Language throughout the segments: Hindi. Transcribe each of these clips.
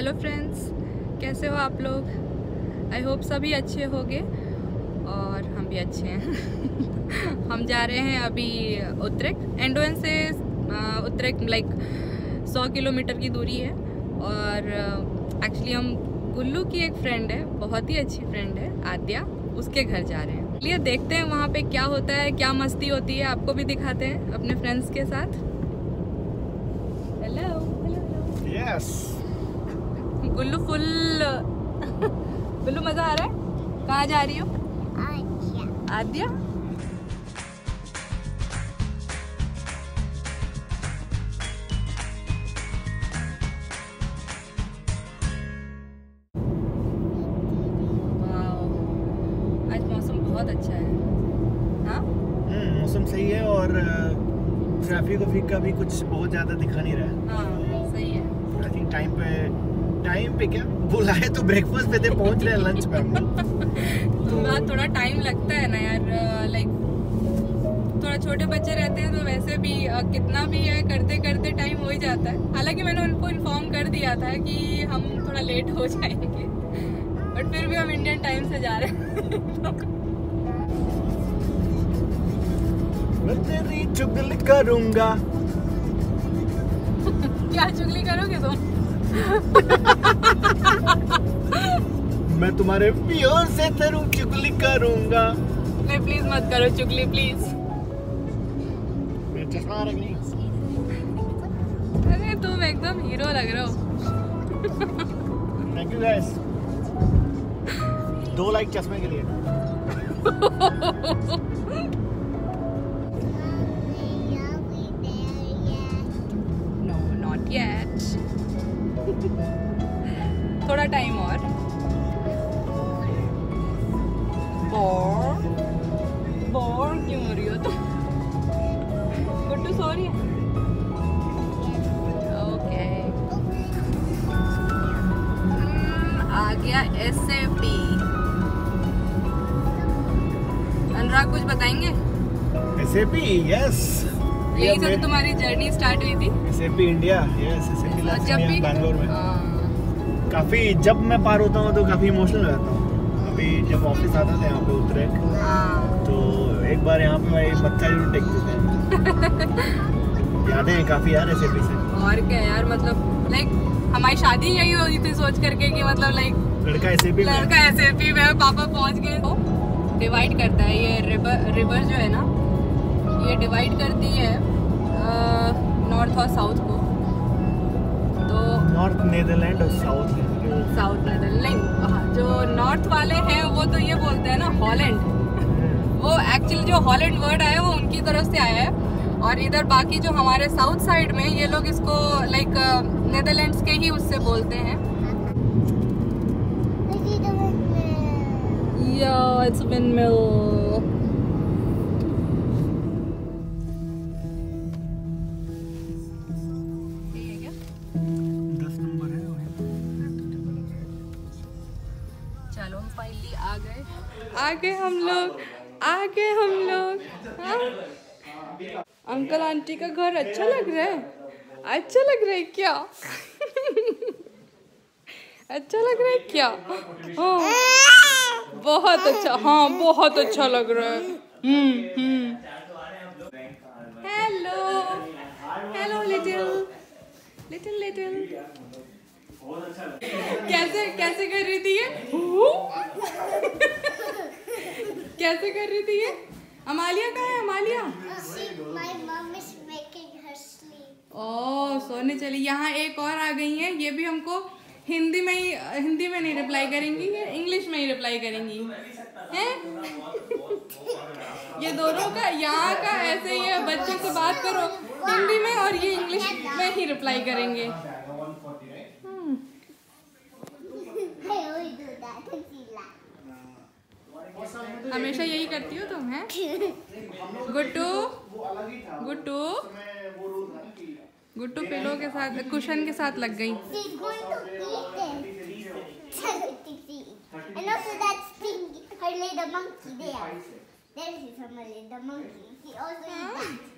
हेलो फ्रेंड्स, कैसे हो आप लोग? आई होप सभी अच्छे होंगे और हम भी अच्छे हैं। हम जा रहे हैं अभी उत्तरेक। एंडोवन से उत्तरेक लाइक 100 किलोमीटर की दूरी है। और एक्चुअली हम गुल्लू की एक फ्रेंड है, बहुत ही अच्छी फ्रेंड है आद्या, उसके घर जा रहे हैं। चलिए देखते हैं वहाँ पे क्या होता है, क्या मस्ती होती है, आपको भी दिखाते हैं अपने फ्रेंड्स के साथ। Hello hello yes Gullu full Gullu मजा आ रहा है? कहाँ जा रही हो? आद्या। आज मौसम बहुत अच्छा है। हाँ मौसम सही है और ट्रैफिक का भी कुछ बहुत ज्यादा दिखा नहीं रहा है। हाँ सही है। आई थिंक टाइम पे क्या बुलाए तो ब्रेकफास्ट पे थे, पहुंच रहे हैं लंच पे हम लोग। तो थोड़ा टाइम लगता है ना यार, लाइक थोड़ा छोटे बच्चे रहते हैं तो वैसे भी कितना भी है करते करते टाइम हो ही जाता है। हालांकि मैंने उनको इन्फॉर्म कर दिया था कि हम थोड़ा लेट हो जाएंगे, बट फिर भी हम इंडियन टाइम से जा रहे हैं। मैं तेरी चुगली करूंगा। क्या चुगली करोगे तुम? मैं तुम्हारे प्योर से तेरू चुगली करूंगा। नहीं प्लीज मत करो चुगली प्लीज। मेरा चश्मा आ रहा नहीं? अरे तुम एकदम हीरो लग रहे हो। Thank you guys. 2 लाइक चश्मे के लिए। No not yet. थोड़ा टाइम और। बोर क्यों हो रही हो तुम? गुड्डू सो रही है? ओके। आ गया SAP। अनुराग कुछ बताएंगे? SAP yes. यही से तो तुम्हारी जर्नी स्टार्ट हुई थी। SAP India yes. SAP जब भी बैंगलोर में काफी, जब मैं पार होता हूँ तो काफी इमोशनल हो जाता हूँ। अभी जब ऑफिस आता था यहाँ पे उत्तरेक, तो एक बार यहाँ पे मैं मत्था जरूर टेकते थे। यादें हैं काफी यार SAP से। और क्या यार, मतलब लाइक हमारी शादी यही हुई थी सोच करके कि मतलब लाइक लड़का SAP में पापा पहुँच गए। तो डिवाइड करता है ये रिवर जो है ना, ये डिवाइड करती है नॉर्थ और साउथ को। तो नॉर्थ नीदरलैंड और साउथ नीदरलैंड, जो नॉर्थ वाले हैं वो तो ये बोलते हैं ना हॉलैंड। वो एक्चुअली जो हॉलैंड वर्ड आया है वो उनकी तरफ से आया है। और इधर बाकी जो हमारे साउथ साइड में ये लोग इसको लाइक नीदरलैंड्स के ही उससे बोलते हैं। Yeah, it's a windmill. चलो हम फाइनली आ गए हम लोग। हाँ? अंकल आंटी का घर अच्छा लग रहा है क्या? अच्छा लग रहा है क्या? हाँ बहुत अच्छा, हाँ बहुत अच्छा लग रहा है। हेलो लिटिल कैसे कर रही थी ये? कैसे कर रही थी ये? अमालिया कहाँ है? अमालिया ओह सोने चली। यहाँ एक और आ गई है, ये भी हमको हिंदी में नहीं रिप्लाई करेंगी, ये इंग्लिश में ही रिप्लाई करेंगी हैं? ये दोनों का यहाँ का ऐसे ही है, बच्चे से बात करो हिंदी में और ये इंग्लिश में ही रिप्लाई करेंगे। हमेशा यही करती हो तुम हैं? गुड्डू पिलो के साथ, कुशन के साथ लग गई।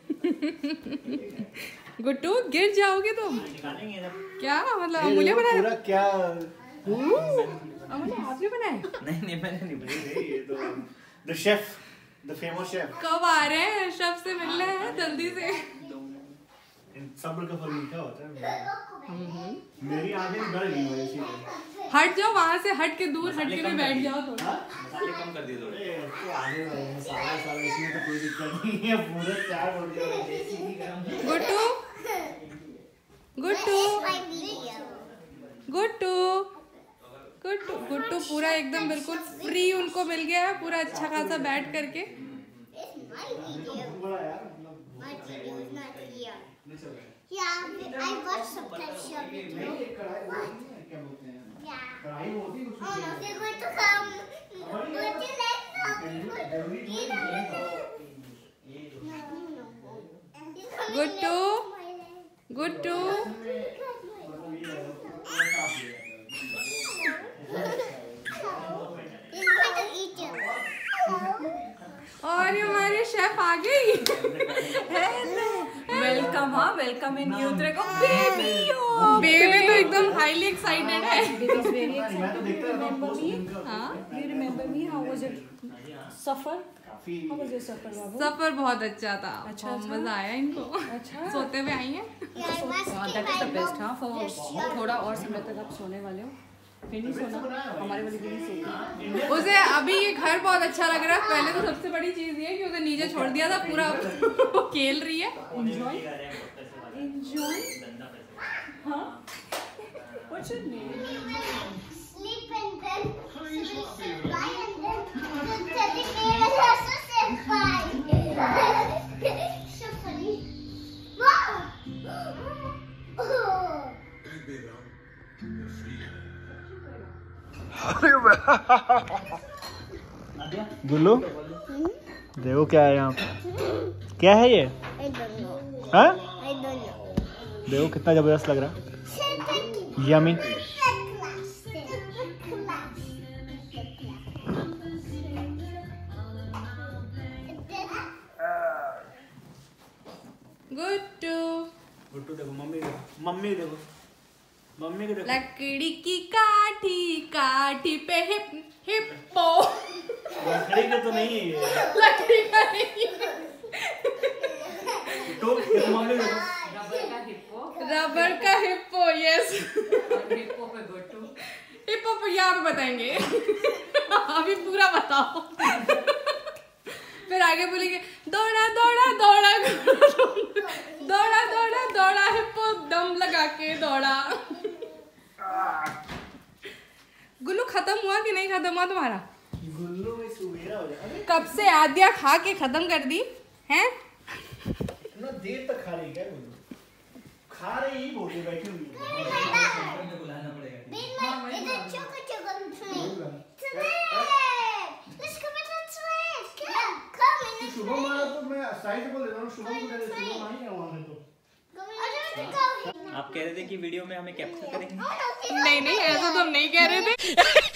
गुट्टू गिर जाओगे तुम। क्या मतलब अमूल्य बनाया? पूरा क्या अमूल्य आपने बनाया? नहीं मैंने नहीं बनाया। ये तो the chef, the famous chef. कब आ रहे हैं? शेफ से मिलने हैं जल्दी से। सब्र का फल मीठा होता है। मेरी आंखें डर गई वजह से। हट जाओ वहाँ से, हट के दूर हट के भी बैठ जाओ थोड़ा। मसाले कम कर दिए थोड़े। मसाला इसमें तो कोई दिक्कत नहीं है। पूरा 4 घंटे गुट्टू गुट्टू गुट्टू गुट्टू गुट्टू पूरा एकदम बिल्कुल फ्री उनको मिल गया है, पूरा अच्छा खासा बैठ करके। गुट्टू गुट्टू और हमारे शेफ आ गई। वेलकम। हाँ वेलकम इन न्यू उत्तरेक। बेबी तो एकदम हाईली एक्साइटेड है। You remember me? How was it? Suffer? How was your suffer, बाबू? सफर बहुत अच्छा था। अच्छा मजा आया इनको। अच्छा। सोते हुए आई हैं। That is the best, हाँ। For थोड़ा और समय तक आप सोने वाले हो। फिर नहीं सोना, हमारे वाली भी नहीं सोती। उसे अभी ये घर बहुत अच्छा लग रहा है। पहले तो सबसे बड़ी चीज ये कि उसे नीचे छोड़ दिया था, पूरा वो खेल रही है। Enjoy? हाँ? What's your name? Sleep and then bye and then Teddy bear also said bye. So funny. गुल्लू देखो क्या है यहाँ पे। क्या है ये? I don't know. हाँ? I don't know. देखो कितना जबरदस्त लग रहा है। यमी। गुट्टू गुट्टू देखो, मम्मी देखो, मम्मी देखो, मम्मी को देखो। लकड़ी की काठी काठी पे हिप्पो। लकड़ी का तो नहीं है ये। लकड़ी का नहीं है। तो मम्मी देखो। रबर का हिप्पो। यस। हिप्पो पे गुट्टू। हिप्पो पे यहाँ पे बताएंगे। अभी पूरा बताओ। फिर आगे बोलेंगे दौड़ा दौड़ा दौड़ा दौड़ा दौड़ा दौड़ा हिप्पो दम लगा के दौड़ा। गुल्लू खत्म हुआ कि नहीं खत्म हुआ तुम्हारा? गुल्लू में सुबेरा हो जाए। कब से आदिया खा के खत्म कर दी हैं? इतना देर तक खा रही क्या गुल्लू? खा रही ही बोल के बैठी हुई है। बुलाना पड़ेगा। शुभम मारा तो मैं साइड से बोल रहा हूँ। शुभम को दे दे। शुभम आ ही गया वहाँ से तो। आप कह रहे थे कि वीडियो में हमें कैप्चर करेंगे। नहीं नहीं ऐसा तो हम नहीं कह रहे थे।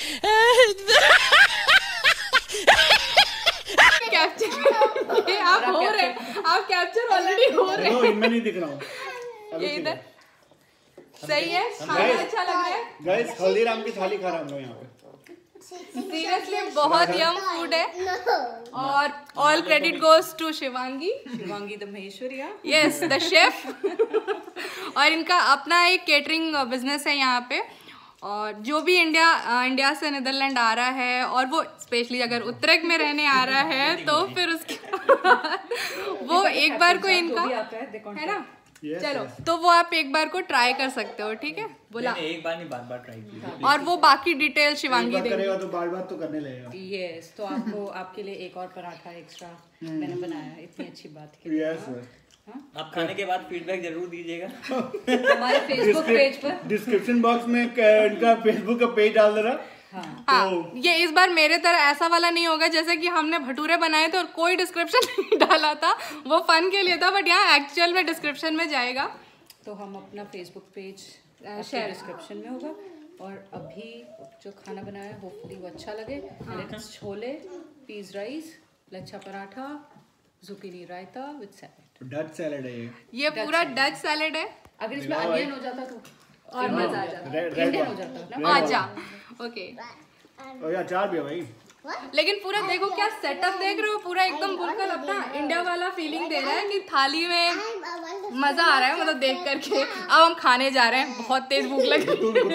कैप्चर ये आप हो रहे, आप कैप्चर ऑलरेडी हो रहे हैं। इनमें नहीं दिख रहा हूँ। ये इधर सही है। खाना अच्छा लग रहा है गाइस। हल्दीराम की थाली खा रहा हूँ यहाँ पे। सीरियसली बहुत यम फूड है। और all credit goes to Shivangi. Shivangi the Maheshwaria. Yes the chef. और इनका अपना एक केटरिंग बिजनेस है यहाँ पे। और जो भी इंडिया से नीदरलैंड आ रहा है और वो स्पेशली अगर उत्तरेक में रहने आ रहा है तो फिर उसके वो एक बार को इनका है ना। चलो तो वो आप एक बार को ट्राई कर सकते हो। ठीक है बोला। एक बार नहीं, बार ट्राई कीजिए। और वो बाकी डिटेल शिवांगी करेगा तो बार तो करने लगेगा। यस तो आपको आपके लिए एक और पराठा एक्स्ट्रा मैंने बनाया। इतनी अच्छी बात की। यस आप खाने के बाद फीडबैक जरूर दीजिएगा। हमारे फेसबुक पेज पर डिस्क्रिप्शन बॉक्स में इनका फेसबुक का पेज डाल देना। हाँ, ये इस बार मेरे तरह ऐसा वाला नहीं होगा जैसे कि हमने भटूरे बनाए थे और कोई डिस्क्रिप्शन नहीं डाला था। वो फन के लिए था बट यहाँ एक्चुअल में डिस्क्रिप्शन में जाएगा। तो हम अपना फेसबुक पेज शेयर डिस्क्रिप्शन में होगा। और अभी जो खाना बनाया है होपफुली वो अच्छा लगे। Chole, peas rice, lachha paratha, zucchini raita with salad. Dutch salad है ये पूरा डच सैलेड है। अगर इसमें अनियन हो जाता तो और मजा आ जाता, इंडियन हो जाता ना। अच्छा ओके। और यार अचार भी है भाई। लेकिन पूरा देखो क्या सेटअप देख रहे हो, पूरा एकदम बिल्कुल अपना इंडिया वाला फीलिंग दे रहा है कि थाली में मजा आ रहा है मतलब देख करके। अब हम खाने जा रहे हैं, बहुत तेज भूख लगी।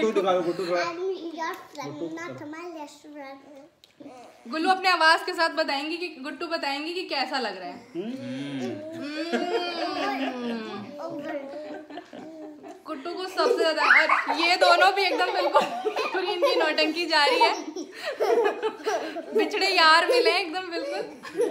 गुल्लू अपने आवाज के साथ बताएंगी कि गुट्टू बताएंगी कि कैसा लग रहा है। गुट्टू को सबसे ज्यादा, और ये दोनों भी एकदम बिल्कुल इनकी नौटंकी जारी है। बिछड़े यार मिले एकदम बिल्कुल।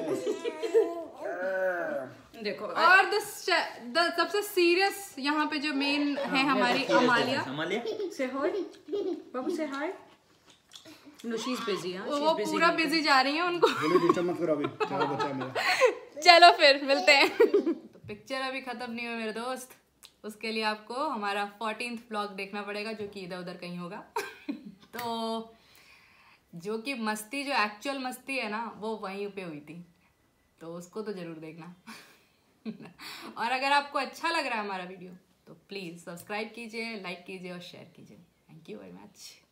देखो और सबसे सीरियस यहाँ पे जो मेन है हमारी अमालिया। से हाय बाबू, से hi. No she is busy. वो पूरा बिजी जा रही है, उनको डिस्टर्ब मत करो अभी, चलो बच्चा मेरा। चलो फिर मिलते हैं। तो पिक्चर अभी खत्म नहीं हुई मेरे दोस्त, उसके लिए आपको हमारा 14th व्लॉग देखना पड़ेगा जो कि इधर उधर कहीं होगा। तो जो कि मस्ती, जो एक्चुअल मस्ती है ना, वो वहीं पे हुई थी, तो उसको तो जरूर देखना। और अगर आपको अच्छा लग रहा है हमारा वीडियो तो प्लीज़ सब्सक्राइब कीजिए, लाइक कीजिए और शेयर कीजिए। Thank you very much.